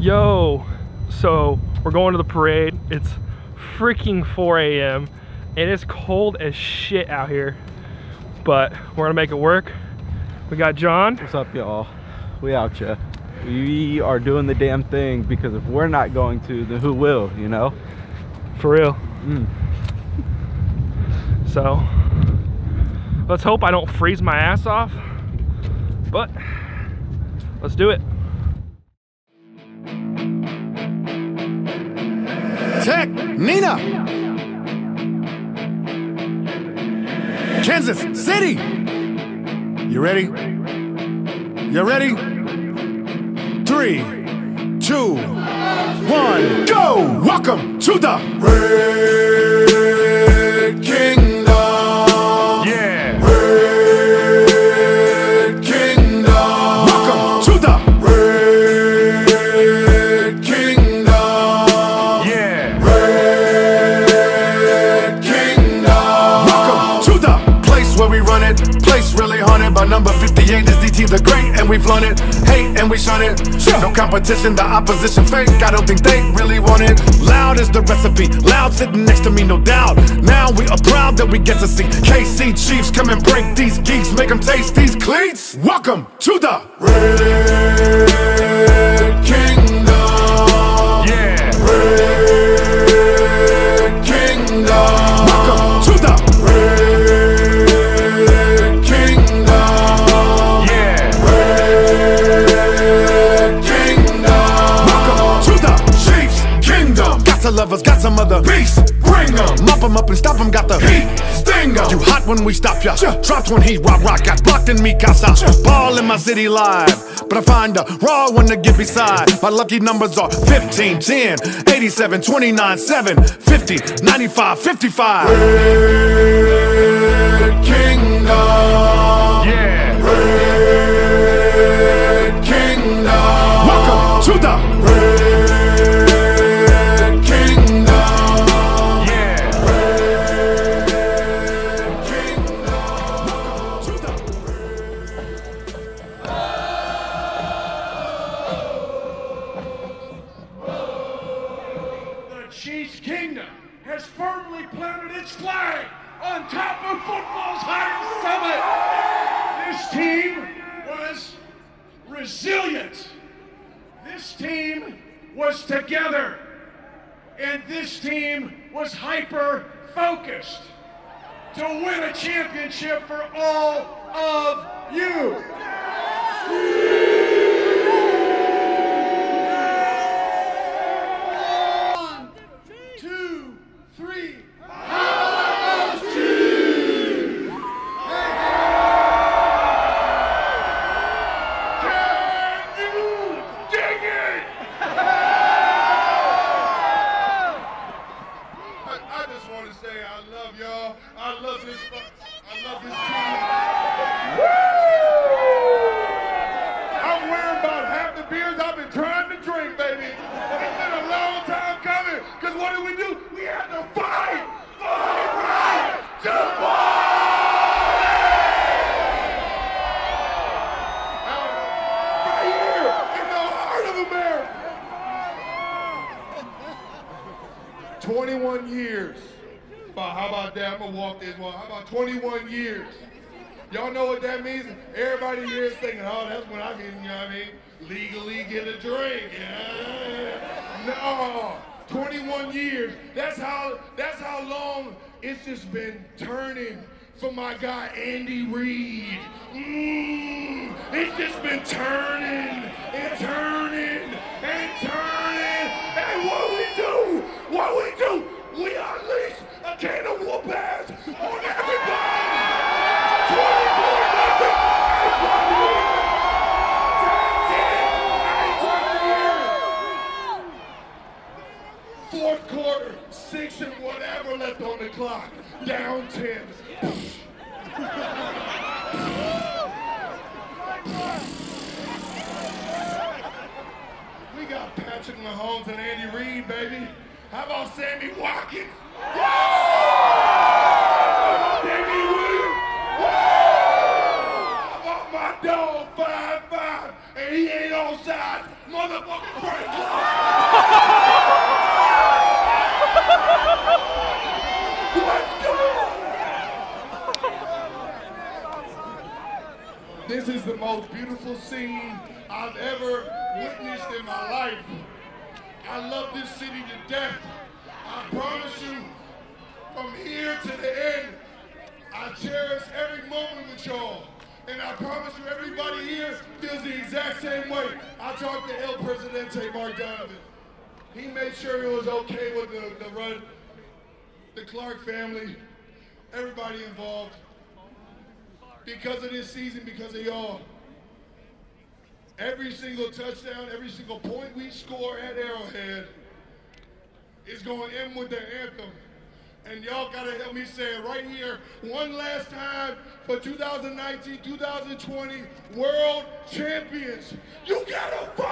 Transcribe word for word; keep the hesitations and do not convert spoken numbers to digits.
Yo, so we're going to the parade. It's freaking four A M and it's cold as shit out here, but we're gonna make it work. We got John. What's up, y'all? We out ya. We are doing the damn thing, because if we're not going to, then who will, you know? For real. Mm. So let's hope I don't freeze my ass off, but let's do it. Tech, Nina, Kansas City. You ready? You ready? Three, two, one, go! Welcome to the Red Kingdom. Yeah. Red Kingdom. Welcome to the Red Kingdom. Yeah. Red Kingdom. Welcome to the place where we run it. Place really haunted by number fifty-eight is D T the Great, and we've flown it. Hate and we shun it. No competition, the opposition fake. I don't think they really want it. Loud is the recipe. Loud sitting next to me, no doubt. Now we are proud that we get to see K C Chiefs come and break these geeks, make them taste these cleats. Welcome to the Red Kingdom. Yeah. Red Kingdom. Welcome to the Red Kingdom. Yeah. Red Kingdom. Welcome to the Chiefs Kingdom. Got to lovers, got some other beasts. Bring them, mop them up and stop them. Got the heat, sting them. You hot when we stop ya. Dropped when he rock rock. Got blocked in me casa. Ball in my city live, but I find a raw one to get beside. My lucky numbers are fifteen, ten, eighty-seven, twenty-nine, seven, fifty, ninety-five, fifty-five. Red Kingdom. Yeah. Red Kingdom. Welcome to the Red Kingdom. Yeah. Red Kingdom. Welcome to the The Chiefs Kingdom has firmly planted its flag on top of football's highest summit. This team was resilient. This team was together. And this team was hyper-focused to win a championship for all of you. One, two, three. What did we do? We had to fight! Fight right to fight! Right here, in the heart of America! twenty-one years. But how about that? I'm gonna walk this one. How about twenty-one years? Y'all know what that means? Everybody here is thinking, oh, that's when I can, you know what I mean, legally get a drink. Yeah. No. twenty-one years. That's how that's how long it's just been turning for my guy Andy Reid. Mm, it's just been turning and turning and turning. And what we do, what we do, we unleash a can of whoop ass on everybody. twenty-four nothing. Fourth quarter, six and whatever left on the clock. Down ten. We got Patrick Mahomes and Andy Reid, baby. How about Sammy Watkins? How about Davey Williams? How about my dog, five five, and say he ain't on side, motherfucking Frank Clark. Let's go! This is the most beautiful scene I've ever witnessed in my life. I love this city to death. I promise you, from here to the end, I cherish every moment with y'all. And I promise you, everybody here feels the exact same way. I talked to El Presidente, Mark Donovan. He made sure it was okay with the, the run, the Clark family, everybody involved. Because of this season, because of y'all. Every single touchdown, every single point we score at Arrowhead is going in with the anthem. And y'all gotta help me say it right here, one last time for two thousand nineteen, two thousand twenty World Champions. You gotta fight!